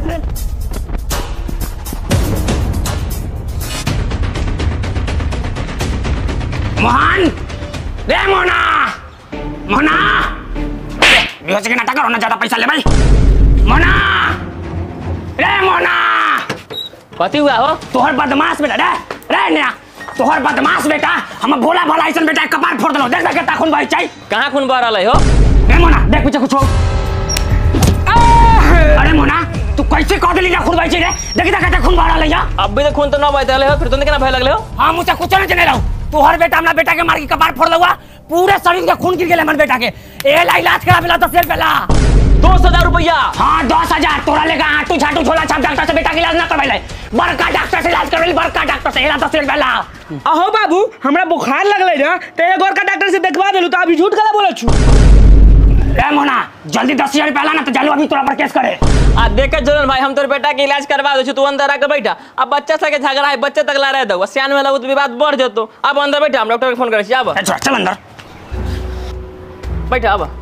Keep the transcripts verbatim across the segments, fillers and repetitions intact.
मोहन, रे मोना, मोना, बेहोश के नाटक करो ना, ज्यादा पैसा ले भाई। मोना, रे मोना, कथी हुआ हो? तोहर बदमाश बेटा रे, रे नया, तोहर बदमाश बेटा, हम भोला भाला ऐसा बेटा कपार फोड़ दलो, देख देख कितना खून बह चाहिए। कहाँ खून बह रहा हो? रे मोना, देख पीछे कुछ हो। अरे मोना, तू कैसे कह दिली ना खून बह चाहिए रे? देख देख कितना खून बह रहा है यार। अभी तो खून तो ना बहते हो, फिर तुमने क्या भय लगले हो? हाँ मुझसे कुछ नहीं जाने रहा। तोहर बेटा हमरा बेटा के मार के कपार फोड़ लगा, पूरे शरीर के खून गिर गेले हमर बेटा के। ए ला इलाज करा बेला दस हजार पहला। दस हजार रुपया? हाँ दस हजार तोरा लेगा आटू झाटू झोला छाप डॉक्टर से बेटा के इलाज ना करवाइले, बड़का डॉक्टर से इलाज करवाइले, बड़का डॉक्टर से। एला दस हजार पहला। अहो बाबू, हमरा बुखार लगले ना, तो एक और का डॉक्टर से देखवा देलू, तो अभी झूठ कला बोले छु। रे मोना, जल्दी दस हजार पहला ना, तो जालू अभी तोरा पर केस करे। आ देख जोरन भाई, हम तोर बेटा के इलाज करवा दे छु, तू अंदर आके बैठा। अब बच्चा से के झगड़ा है, बच्चे तक ला रह दो, सियान में लगो तो विवाद बढ़ जतो। अब अंदर बैठा, हम डॉक्टर के फोन करे छी। अब चल चल अंदर बैठा। अब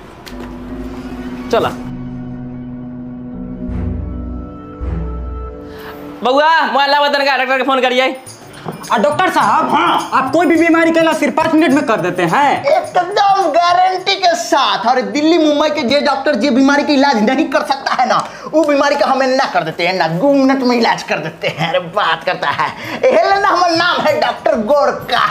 चला बउआ, मोबाइल ला बतन का डॉक्टर के फोन करिए। डॉक्टर साहब, हाँ आप कोई भी बीमारी का इलाज सिर्फ पाँच मिनट में कर देते हैं, एकदम गारंटी के साथ। और दिल्ली मुंबई के जे डॉक्टर जे बीमारी का इलाज नहीं कर सकता है ना, वो बीमारी का हमें ना कर देते हैं ना, दो मिनट में इलाज कर देते हैं। अरे बात करता है, ये ना हमारा नाम है डॉक्टर गोरका।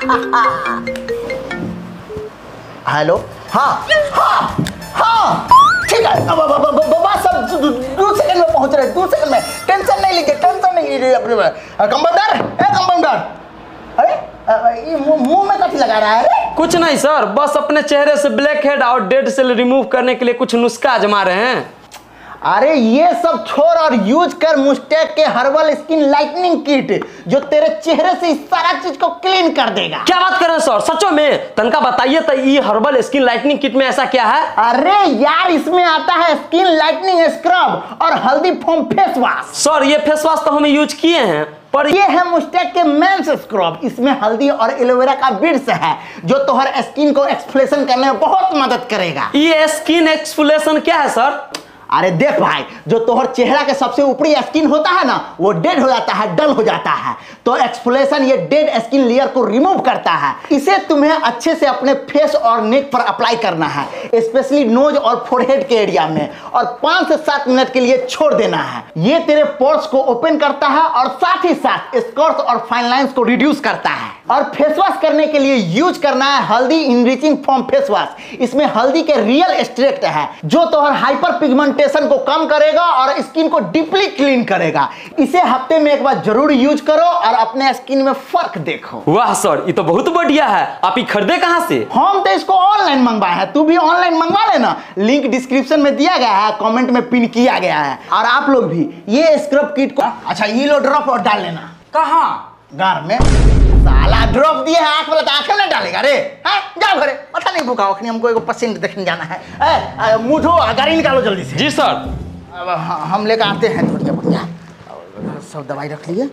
हेलो, हाँ हाँ हाँ ठीक है, बस सब दो सेकंड में पहुंच रहे, दो सेकंड में। टेंशन नहीं लीजिए, टेंशन नहीं लीजिए अपने में। कंपाउंडर, ए कंपाउंडर, अरे मुंह में कथी लगा रहा है? कुछ नहीं सर, बस अपने चेहरे से ब्लैक हेड और डेड सेल रिमूव करने के लिए कुछ नुस्खा आजमा रहे हैं। अरे ये सब छोड़ और यूज कर मुस्टैक के हर्बल स्किन लाइटनिंग किट, जो तेरे चेहरे से इस सारा चीज को क्लीन कर देगा। क्या बात कर रहे हैं सर, सचो में? तनका बताइए तो ये हर्बल स्किन लाइटनिंग किट में ऐसा क्या है? अरे यार, इसमें आता है स्किन लाइटनिंग स्क्रब और हल्दी फोम फेस वॉश। सर ये फेस वॉश तो हमें यूज किए हैं, पर ये है मुस्टैक के मेंस स्क्रब। इसमें हल्दी और एलोवेरा का बीड्स है, जो तोहर स्किन को एक्सफोलिएशन करने में बहुत मदद करेगा। ये स्किन एक्सफोलिएशन क्या है सर? अरे देख भाई, जो तोहर चेहरा के सबसे ऊपरी स्किन होता है ना, वो डेड हो जाता है, डल हो जाता है। तो एक्सफोलिएशन ये डेड स्किन लेयर को रिमूव करता है। इसे तुम्हें अच्छे से अपने फेस और नेक पर अप्लाई करना है, स्पेशली नोज और फोरहेड के एरिया में, और पाँच से सात मिनट के लिए छोड़ देना है। ये तेरे पोर्स को ओपन करता है और साथ ही साथ स्कॉर्स और फाइन लाइंस को रिड्यूस करता है। और फेस वॉश करने के लिए यूज करना है हल्दी इनरिचिंग फॉर्म फेस वॉश। इसमें हल्दी के रियल एक्सट्रैक्ट है, जो तोहर हाइपर पिगमेंटेशन को कम करेगा और स्किन को डीपली क्लीन करेगा। इसे हफ्ते में एक बार जरूर यूज करो और अपने स्किन में फर्क देखो। वाह सर, ये तो बहुत बढ़िया है। आप ये खरीदे कहाँ से? हम तो इसको ऑनलाइन मंगवाए हैं, तू भी ऑनलाइन मंगवा लेना। लिंक डिस्क्रिप्शन में दिया गया है, कमेंट में पिन किया गया है। और आप लोग भी ये स्क्रब किट को अच्छा ये लो ड्रॉप और डाल लेना। कहाँ? गार में। साला ड्रॉप दिए है, आंख वाला तो आंख में डालेगा रे। हैं जाओ घरे, पता नहीं भूखा होखनी, हमको एगो पेशेंट देखने जाना है। ए मुझो गाड़ी निकालो जल्दी से। जी सर। अब हम लेकर आते हैं बढ़िया बढ़िया, सब दवाई रख लिए।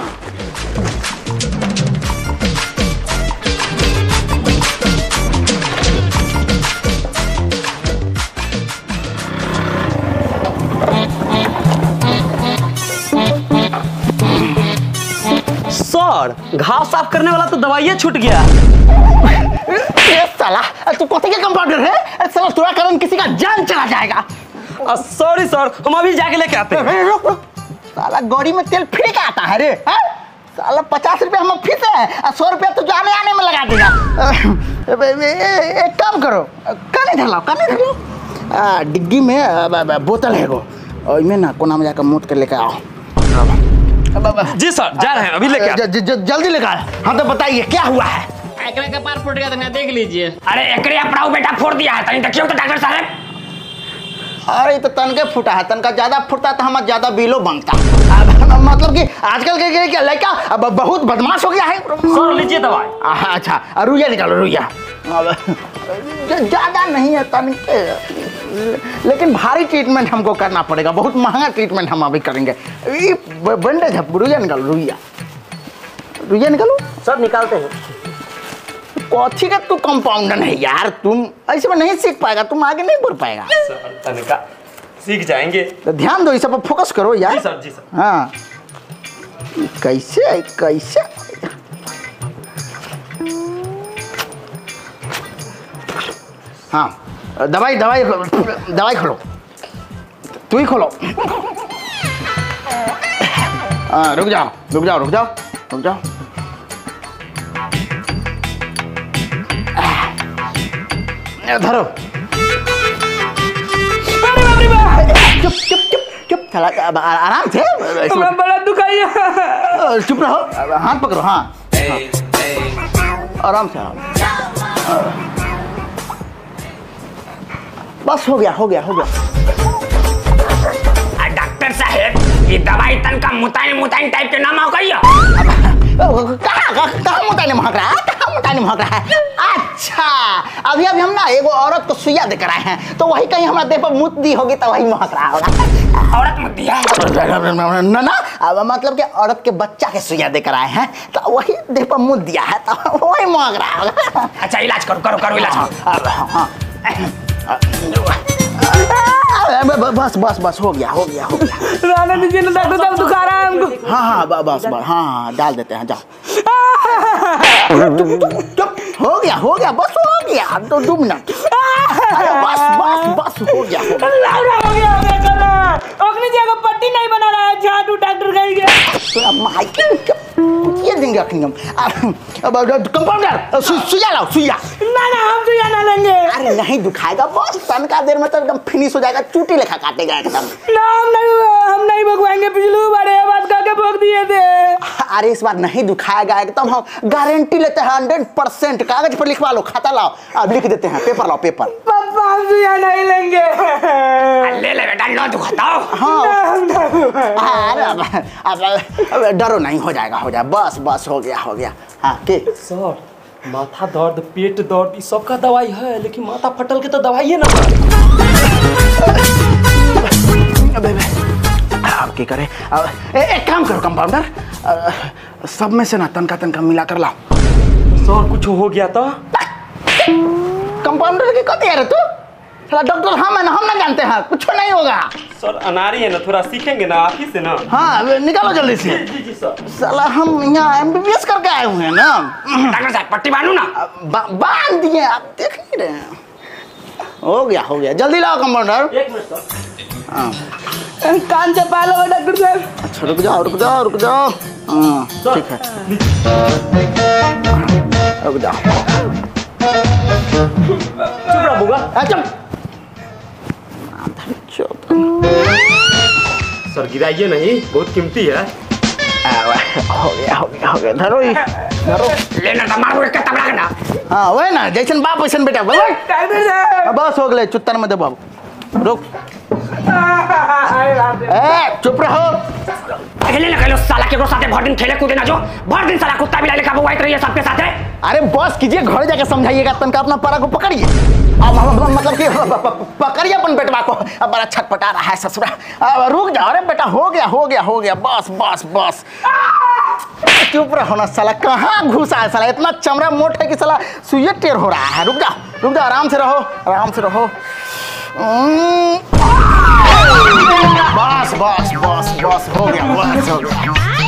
सर घाव साफ करने वाला तो दवाइयाँ छूट गया। ये साला तू कौन के कंपाउंडर है? साला थोड़ा कारण किसी का जान चला जाएगा। सॉरी सर, हम अभी जाके लेके आते हैं। रुक रुक, साला गाड़ी में तेल फ्री का आता है रे। है साला पचास रुपया हम फीस है और सौ रुपया तो जाने आने में लगा देगा। एक काम करो, काने ढलाओ काने ढलाओ, डिग्गी में बोतल है वो, में ना कोना में जाकर मूत कर लेकर आओ। जी सर जा रहे हैं, अभी लेके ज, ज, ज, जल्दी लेकर। हाँ तो बताइए क्या हुआ है? एकरे का पार फूट गया था, देख लीजिए। अरे एकरे अपना बेटा फोड़ दिया है, तनी देखियो तो डॉक्टर साहब। अरे तो तनके फूटा है, तनका ज्यादा फूटता तो हमारा ज्यादा बिलो बनता। मतलब कि आजकल के क्या लड़का अब बहुत बदमाश हो गया है। सर लीजिए दवाई। अच्छा रुइया निकालो, रुइया ज्यादा नहीं है तनके, लेकिन भारी ट्रीटमेंट हमको करना पड़ेगा, बहुत महंगा ट्रीटमेंट हम अभी करेंगे। बैंडेज है, रुइया निकालो, रुइया रुइया निकालो। सर निकालते हैं। कौथी का तू कंपाउंडर है यार, तुम ऐसे में नहीं सीख पाएगा, तुम आगे नहीं बढ़ पाएगा। सर तनिका सीख जाएंगे। तो ध्यान दो, इस पर फोकस करो यार। जी सर, जी सर। हाँ, कैसे कैसे हाँ, दवाई दवाई दवाई खोलो, तू ही खोलो। हाँ, रुक जाओ रुक जाओ रुक जाओ रुक जाओ। धरो। चुप चुप चुप चुप, थोड़ा आराम से। बड़ा दुखाई। चुप रहो, हाथ पकड़ो। हाँ, आराम से आराम। बस हो गया हो गया हो गया। डॉक्टर साहब, ये दवाई तन का मुताइन मुताइन टाइप के नाम हो गई है। कहाँ कहाँ मुताने महक रहा है? कहाँ मुताने महक रहा है? अच्छा, अभी अभी हम ना एगो औरत को सुइया देकर आए हैं, तो वही कहीं हमारा देह पर मुत दी होगी, तो वही महक रहा होगा। औरत मुत दिया ना ना, अब मतलब कि औरत के बच्चा के सुइया देकर आए हैं, तो वही देह पर मुत दिया है, तो वही महक रहा होगा। अच्छा, इलाज करो करो करो इलाज करो। बस बस बस हो गया हो गया हो गया। रहने दीजिए ना डॉक्टर साहब, दुखा रहा है हमको। हाँ हाँ बस बस, हाँ हाँ डाल देते हैं, जाओ। चुप, हो गया हो गया, बस हो गया, दो दो मिनट। अरे बस बस बस हो गया हो गया हो गया हो गया चलो। अपनी जगह पट्टी नहीं बना रहा है, झाड़ू डॉक्टर कहीं गया। माइक ये देंगे अखनी हम। अब कंपाउंडर, सुइया लाओ सुइया। ना ना, हम सुइया ना लेंगे। अरे नहीं दुखाएगा, बस तनका देर में तो एकदम फिनिश हो जाएगा, चूटी लेखा काटेगा एकदम। ना हम नहीं हम नहीं भगवाएंगे, पिछली बार ये बात कह के भोग दिए थे। अरे इस बार नहीं दुखाएगा एकदम, हम गारंटी लेते हैं हंड्रेड परसेंट। कागज पर लिखवा लो, खाता लाओ, अब लिख देते हैं, पेपर लाओ पेपर। पापा हम सुइया नहीं लेंगे। ले ले बेटा, लो दुखाता हो। हाँ, अरे अब अब डरो नहीं, हो जाएगा हो जाएगा, बस बस हो गया हो गया। हाँ के सर, माथा दर्द, पेट दर्द, इस सब का दवाई है, लेकिन माथा फटल के तो दवाई है ना। अब क्या करे? अब एक काम करो कंपाउंडर, सब में से ना तनका तनका मिला कर लाओ। सर कुछ हो गया तो? कंपाउंडर की कौन है तू? साला डॉक्टर हम है ना, हम ना जानते हैं, कुछ नहीं होगा। सर अनारी है ना, थोड़ा सीखेंगे ना आप ही से ना। हाँ निकालो जल्दी से। जी जी सर। साला हम यहाँ एम बी बी एस करके आए हुए हैं ना। डॉक्टर साहब, पट्टी बांधू ना। बा, बांध दिए, आप देख ही रहे हैं। हो गया हो गया, जल्दी लाओ कंपाउंडर। एक मिनट सर। हाँ, कान चपा लो डॉक्टर साहब। अच्छा रुक जाओ रुक जाओ रुक जाओ। हाँ ठीक है, रुक जाओ। चुप रहो बुआ। अच्छा सर गिराइए नहीं, बहुत कीमती है। हो गया हो गया हो गया, धरो ही धरो। लेना तो मारो एक तबला ना। हाँ वही ना, जैसन बाप वैसन बेटा। डॉक्टर साहब बस हो गए, चुत्तर में दे बाबू, रुक। ए चुप रहो। खेले लगा लो साला के साथ भर दिन खेले कूदे ना, जो भर दिन साला कुत्ता बिलाई लेखा बुआई रही है सबके साथ। अरे बॉस कीजिए, घर जाके समझाइएगा, तनका अपना परा को पकड़िए। अब मतलब कि पकड़िए अपन बेटवा को, अब बड़ा छटपटा रहा है ससुरा। अब रुक जाओ, अरे बेटा हो गया हो गया हो गया, बस बस बस। चुप रहो ना साला, कहाँ घुसा है साला, इतना चमड़ा मोट है कि साला सुइया टेढ़ हो रहा है। रुक जाओ रुक जाओ, आराम से रहो आराम से रहो। बस बस बस बस हो गया बस हो गया।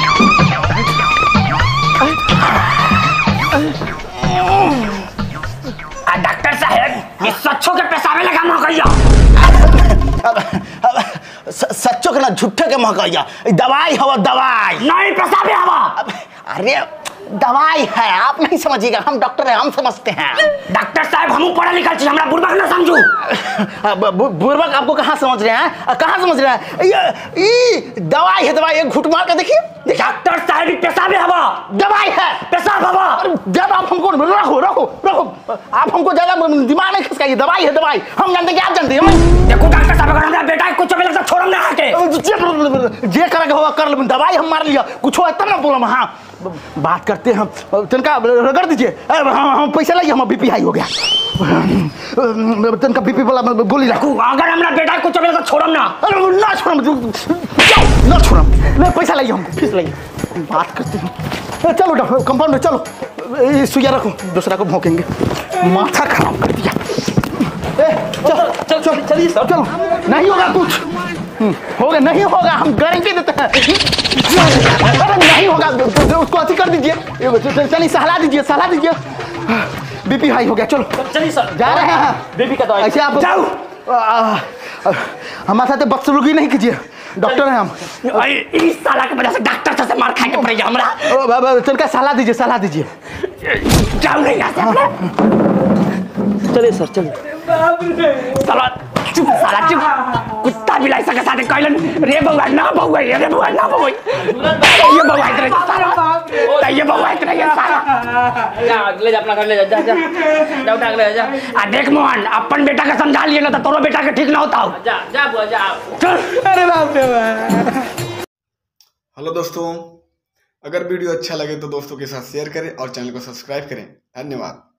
डॉक्टर साहब, इस सच्चों के पेशाबे लगा महकैया। अब, अब, सच्चों के ना झूठे के महकैया, दवाई हवा दवाई नहीं, पेशाबे हवा। अरे दवाई है, आप नहीं समझिएगा, हम डॉक्टर हैं, हम समझते हैं। डॉक्टर साहब, हम पढ़ा लिखा चीज, हमरा बुर्बक ना समझू। बुर्बक आपको कहाँ समझ रहे हैं, कहाँ समझ रहे हैं? ये ये दवाई है, दवाई, एक घुट मार के देखिए। डॉक्टर साहब, पेशाबे हवा दवाई है, पेशाब हवा। जब आप हमको रखो रखो रखो, आप हमको ज्यादा दिमाग नहीं खिसकाइए, दवाई है दवाई, हम जानते हैं कि आप जानते हैं। देखो डॉक्टर साहब, अगर हमरा बेटा कुछ भी लगता छोड़म ना आके। जे करे होगा कर लो, दवाई हम मार लिया, कुछ हो तब ना बोलो। हाँ बात करते हैं हम, तनका रगड़ दीजिए। हम पैसा लाइए, हम बीपी हाई हो गया, तनका बीपी वाला गोली रखो। अगर हमरा बेटा कुछ भी लगता छोड़म ना। ना छोड़म ना छोड़म, ले पैसा लाइए, हम फीस लाइए, बात करते हैं। चलो डॉक्टर कंपाउंडर चलो, सुइया रखो, दूसरा को भौंकेंगे, माथा खराब कर दिया। चल चल चल चलिए सर चलो नहीं होगा कुछ हम्म, होगा नहीं होगा हम गारंटी देते हैं अरे नहीं होगा उसको अच्छी कर दीजिए चलिए सहला दीजिए सहला दीजिए बीपी हाई हो गया चलो चलिए सर जा रहे हैं बेबी का दवाई ऐसे आप जाओ हमारे साथ बदसलूकी नहीं कीजिए डॉक्टर हैं हम अरे इस साला की वजह से डॉक्टर से मार खाए के पड़ेगा हमरा ओ, ब- ब- चल का सलाह दीजिए सलाह दीजिए जाओ नहीं यहाँ से अपने। चलिए सर चलिए साला चुप साला चुप कुत्ता बिलाई सके साथे कहलन रे बउआ ना बउआ रे बउआ ना बउआ ये बउआ इधर साला ये बउआ इधर ये साला जा ले जा अपना घर ले जा जा जा जा उठा के ले जा आ देख मोहन अपन बेटा के समझा लिए ना तो तोरो बेटा के ठीक ना होता हो जा जा बुआ जा चल अरे बाप रे बाप। हेलो दोस्तों, अगर वीडियो अच्छा लगे तो दोस्तों के साथ शेयर करें और चैनल को सब्सक्राइब करें। धन्यवाद।